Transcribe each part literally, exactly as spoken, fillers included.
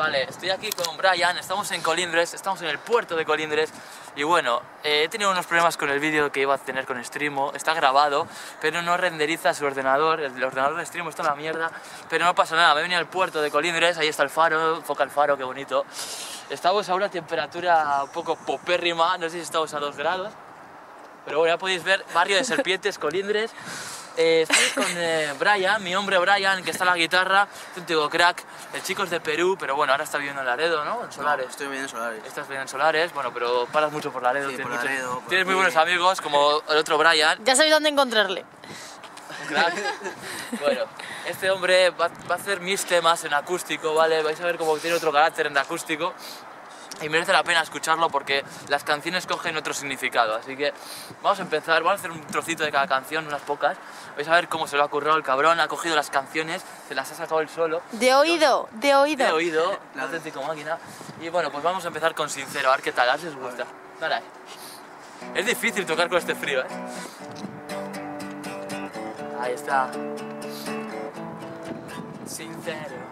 Vale, estoy aquí con Brian, estamos en Colindres, estamos en el puerto de Colindres y bueno, eh, he tenido unos problemas con el vídeo que iba a tener con Streamo, está grabado, pero no renderiza su ordenador, el ordenador de Streamo está en la mierda, pero no pasa nada, me he venido al puerto de Colindres, ahí está el faro, enfoca el faro, qué bonito. Estamos a una temperatura un poco popérrima, no sé si estamos a dos grados, pero bueno, ya podéis ver, barrio de Serpientes, Colindres. Eh, estoy con eh, Brian, mi hombre Brian, que está en la guitarra, es un tío crack. El chico es de Perú, pero bueno, ahora está viviendo en Laredo, ¿no? En Solares. No, estoy viviendo en Solares. Estás viviendo en Solares, bueno, pero paras mucho por Laredo. Sí, tienes por mucho- Laredo, por tienes muy aquí. buenos amigos, como el otro Brian. Ya sabéis dónde encontrarle. Crack. Bueno, este hombre va, va a hacer mis temas en acústico, ¿vale? Vais a ver cómo tiene otro carácter en acústico. Y merece la pena escucharlo porque las canciones cogen otro significado. Así que vamos a empezar, vamos a hacer un trocito de cada canción, unas pocas. Vais a ver cómo se lo ha currado el cabrón, ha cogido las canciones, se las ha sacado él solo. De oído, de oído. De oído, la auténtico máquina. Y bueno, pues vamos a empezar con Sincero, a ver qué tal, a ver si os gusta. Dale ahí. Es difícil tocar con este frío, ¿eh? Ahí está. Sincero.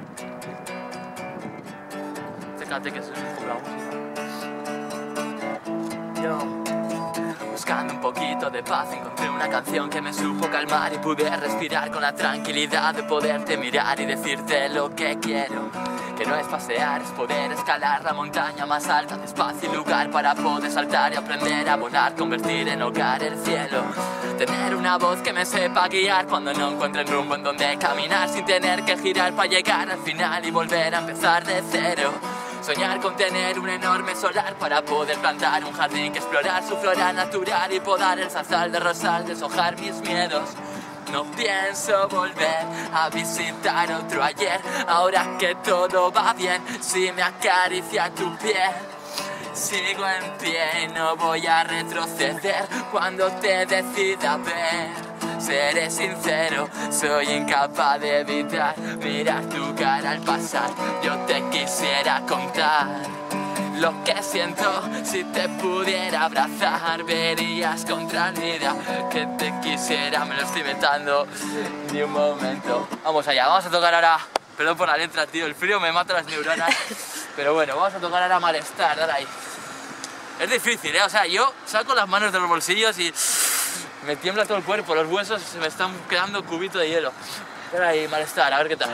Fíjate que es un poco la música. Yo, buscando un poquito de paz, encontré una canción que me supo calmar y pude respirar con la tranquilidad de poderte mirar y decirte lo que quiero. Que no es pasear, es poder escalar la montaña más alta, de espacio y lugar para poder saltar y aprender a volar, convertir en hogar el cielo. Tener una voz que me sepa guiar cuando no encuentre el rumbo en donde caminar, sin tener que girar para llegar al final y volver a empezar de cero. Soñar con tener un enorme solar para poder plantar un jardín que explorar su flora natural y podar el zarzal de rosal, deshojar mis miedos. No pienso volver a visitar otro ayer, ahora que todo va bien, si me acaricia tu piel. Sigo en pie y no voy a retroceder cuando te decida ver. Seré sincero, soy incapaz de evitar mirar tu cara al pasar. Yo te quisiera contar lo que siento, si te pudiera abrazar, verías contra mi vida que te quisiera. Me lo estoy inventando ni un momento. Vamos allá, vamos a tocar ahora. Perdón por la letra, tío, el frío me mata las neuronas. Pero bueno, vamos a tocar ahora Malestar, dale ahí. Es difícil, ¿eh? O sea, yo saco las manos de los bolsillos y me tiembla todo el cuerpo, los huesos se me están quedando cubito de hielo. Dale ahí, Malestar, a ver qué tal.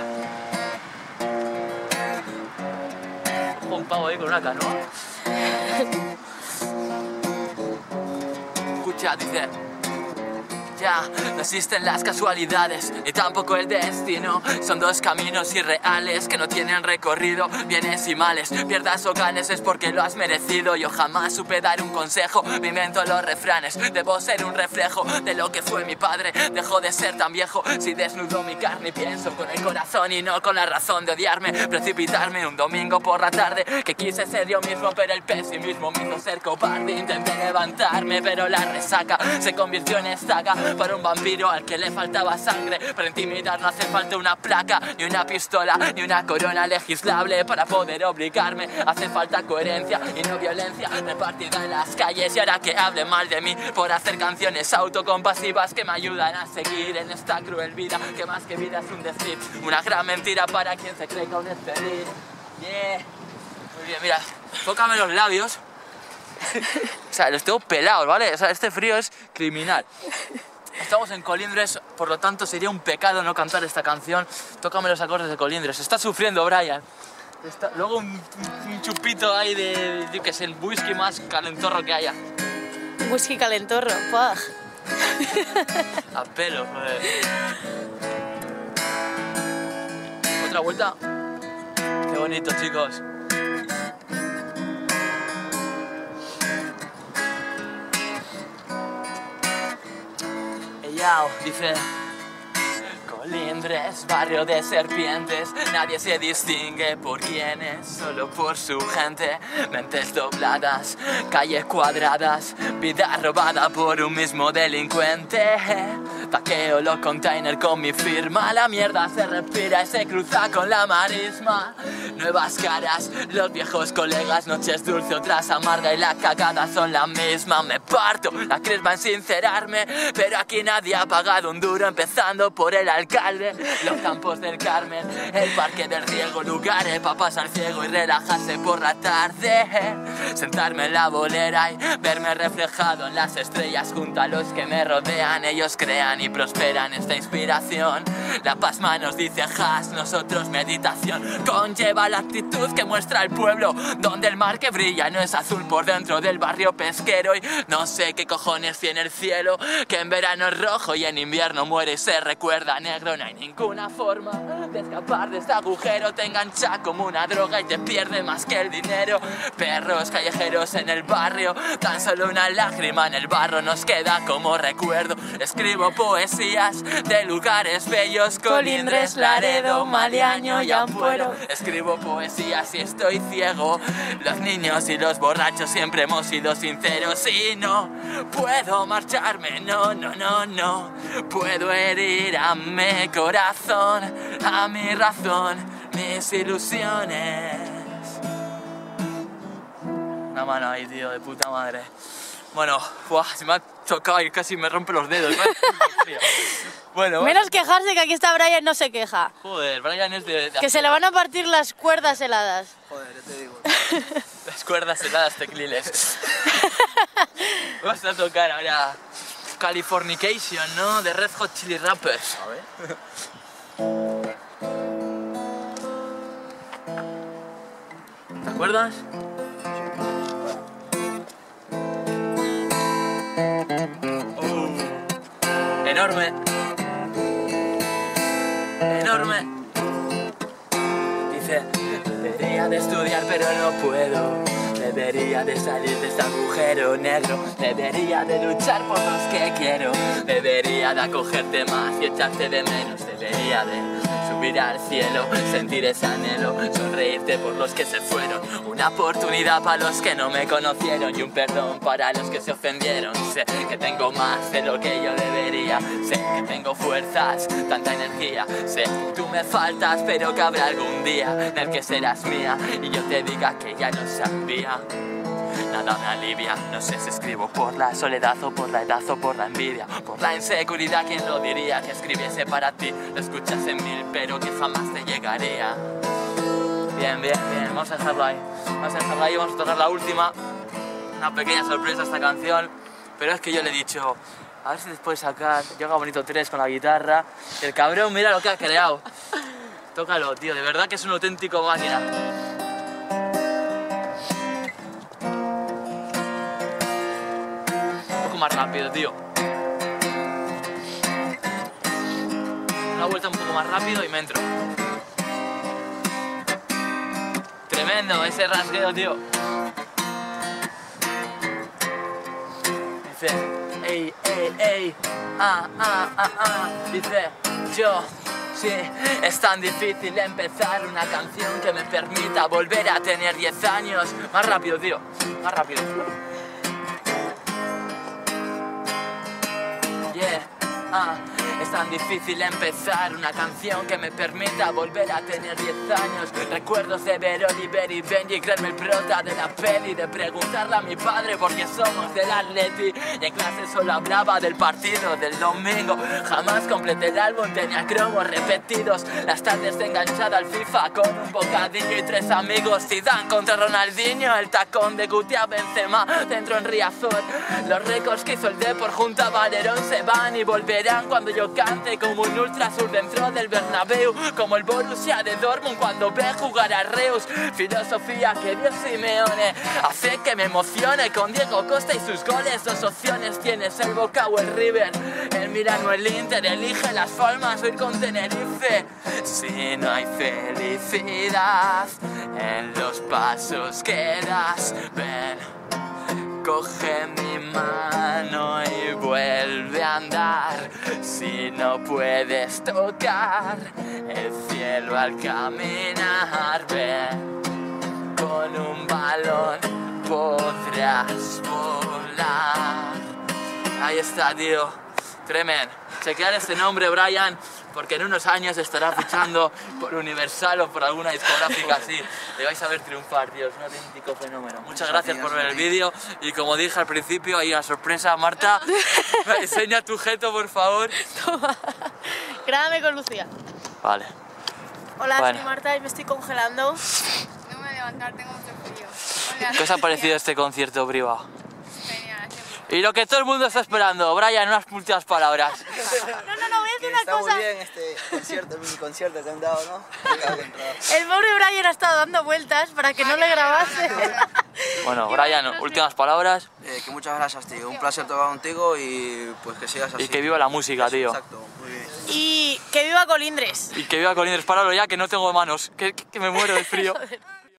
Ojo, un pavo ahí con una canoa. Escucha, dice: ya, no existen las casualidades, ni tampoco el destino. Son dos caminos irreales que no tienen recorrido. Bienes y males, pierdas o ganes, es porque lo has merecido. Yo jamás supe dar un consejo, me invento los refranes. Debo ser un reflejo de lo que fue mi padre. Dejo de ser tan viejo si desnudo mi carne y pienso con el corazón y no con la razón de odiarme. Precipitarme un domingo por la tarde, que quise ser yo mismo, pero el pesimismo me hizo ser cobarde. Intenté levantarme, pero la resaca se convirtió en estaca para un vampiro al que le faltaba sangre. Para intimidar no hace falta una placa, ni una pistola, ni una corona legislable. Para poder obligarme hace falta coherencia y no violencia repartida en las calles. Y ahora que hable mal de mí por hacer canciones autocompasivas que me ayudan a seguir en esta cruel vida, que más que vida es un decir, una gran mentira para quien se cree que aún es feliz. Yeah. Muy bien, mira, tócame los labios. O sea, los tengo pelados, ¿vale? O sea, este frío es criminal. Estamos en Colindres, por lo tanto sería un pecado no cantar esta canción. Tócame los acordes de Colindres. Está sufriendo Brian. Está... Luego un, un chupito ahí de, de, que es el whisky más calentorro que haya. Whisky calentorro, ¡pah! A pelo, joder. Otra vuelta. Qué bonito, chicos. Dice: Colindres, barrio de serpientes, nadie se distingue por quién es, solo por su gente. Mentes dobladas, calles cuadradas, vida robada por un mismo delincuente. Taqueo los containers con mi firma, la mierda se respira y se cruza con la marisma. Nuevas caras, los viejos colegas, noches dulce, otras amarga y la cagada son la misma. Me parto la crespa en sincerarme, pero aquí nadie ha pagado un duro, empezando por el alcalde. Recalde, los campos del Carmen, el parque del Riego, lugares para pasar ciego y relajarse por la tarde. Sentarme en la bolera y verme reflejado en las estrellas junto a los que me rodean. Ellos crean y prosperan esta inspiración. La pasma nos dice hash, nosotros meditación. Conlleva la actitud que muestra el pueblo, donde el mar que brilla no es azul por dentro del barrio pesquero. Y no sé qué cojones tiene el cielo, que en verano es rojo y en invierno muere y se recuerda negro. No hay ninguna forma de escapar de este agujero. Te engancha como una droga y te pierde más que el dinero. Perros callejeros en el barrio, tan solo una lágrima en el barro nos queda como recuerdo. Escribo poesías de lugares bellos, Colindres, Laredo, Maliaño y Ampuero. Escribo poesías y estoy ciego. Los niños y los borrachos siempre hemos sido sinceros. Y no puedo marcharme, no, no, no, no. Puedo herir a mi corazón, a mi razón, mis ilusiones. Una mano ahí, tío, de puta madre. Bueno, buah, se me ha tocado y casi me rompe los dedos. Bueno, menos quejarse, que aquí está Brian, no se queja. Joder, Brian es de... de que se le van a partir las cuerdas heladas. Joder, ya te digo. Las cuerdas heladas tecliles. Vamos a tocar ahora Californication, ¿no? De Red Hot Chili Peppers. A ver. ¿Te acuerdas? Oh. Enorme. Enorme. Dice, debería de estudiar pero no puedo. Debería de salir de este agujero negro. Debería de luchar por los que quiero. Debería de acogerte más y echarte de menos. Debería de subir al cielo, sentir ese anhelo, sonreírte por los que se fueron. Una oportunidad para los que no me conocieron y un perdón para los que se ofendieron. Sé que tengo más de lo que yo debería. Sé que tengo fuerzas, tanta energía. Sé que tú me faltas, pero que habrá algún día en el que serás mía y yo te diga que ya no sabía. Nada me alivia, no sé si escribo por la soledad o por la edad o por la envidia, por la inseguridad. ¿Quién lo diría que escribiese para ti? Lo escuchas en mil pero que jamás te llegaría. Bien, bien, bien, vamos a dejarlo ahí. Vamos a dejarlo ahí, vamos a tocar la última. Una pequeña sorpresa esta canción, pero es que yo le he dicho, a ver si después sacar, yo hago bonito tres con la guitarra. El cabrón, mira lo que ha creado. Tócalo, tío, de verdad que es un auténtico máquina. Más rápido, tío. Una vuelta un poco más rápido y me entro. Tremendo ese rasgueo, tío. Dice, ey, ey, ey, ah, ah, ah, ah. Dice, yo, sí, es tan difícil empezar una canción que me permita volver a tener diez años. Más rápido, tío, más rápido. Ah, es tan difícil empezar una canción que me permita volver a tener diez años. Recuerdos de ver Oliver y Benji, creerme el prota de la peli, de preguntarle a mi padre por qué somos del Atleti. Y en clase solo hablaba del partido del domingo. Jamás completé el álbum, tenía cromos repetidos. Las tardes enganchada al FIFA con un bocadillo y tres amigos. Zidane contra Ronaldinho, el tacón de Guti a Benzema dentro en Riazor. Los récords que hizo el Depor junto a Valerón se van y volverán cuando yo cante como un ultrasur dentro del Bernabéu, como el Borussia de Dortmund cuando ve jugar a Reus. Filosofía que dio Simeone hace que me emocione con Diego Costa y sus goles. Dos opciones tienes, el Boca o el River, el Milan o el Inter. Elige las formas, voy con Tenerife. Si no hay felicidad en los pasos que das, ven, coge mi mano y vuelve a andar. Si no puedes tocar el cielo al caminar, ven, con un balón podrás volar. Ahí está, tío. Tremendo. Chequear este nombre, Brian, porque en unos años estará fichando por Universal o por alguna discográfica así. Le vais a ver triunfar, tío, es un auténtico fenómeno. Muchas gracias por ver el vídeo y como dije al principio, hay una sorpresa. Marta, enseña tu jeto, por favor. Toma. Grábame con Lucía. Vale. Hola, Bueno. soy Marta y me estoy congelando. No me voy a levantar, tengo mucho frío. Hola. ¿Qué os ha parecido este concierto privado? Genial, siempre. Y lo que todo el mundo está esperando, Brian, unas últimas palabras. No, no, no, voy a Que decir una está cosa. muy bien este concierto, mini concierto que han dado, ¿no? Qué cago en todo. El pobre Brian ha estado dando vueltas para que no le grabase. Bueno, Brian, últimas palabras Eh, que muchas gracias, tío. Un placer tocar contigo y pues que sigas así. y que viva la música, tío. Exacto, muy bien. Y que viva Colindres. Y que viva Colindres, páralo ya, que no tengo manos, que, que me muero de frío. Joder.